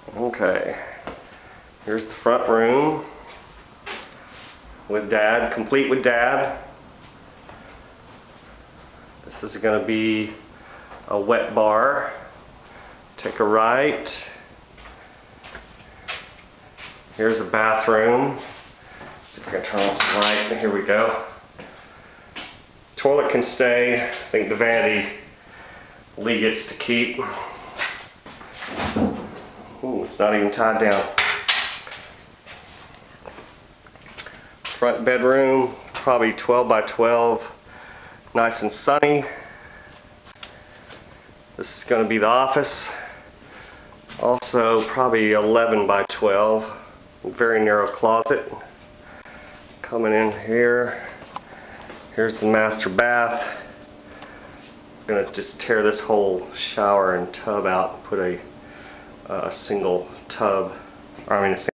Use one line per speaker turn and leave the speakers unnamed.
Okay, here's the front room with Dad, complete with Dad. This is going to be a wet bar. Take a right. Here's a bathroom. See if I can turn on some light. Here we go. Toilet can stay. I think the vanity Lee gets to keep. Ooh, it's not even tied down. Front bedroom, probably 12 by 12, nice and sunny. This is going to be the office. Also probably 11 by 12, very narrow closet. Coming in here, here's the master bath. I'm going to just tear this whole shower and tub out and put a single tub, or I mean a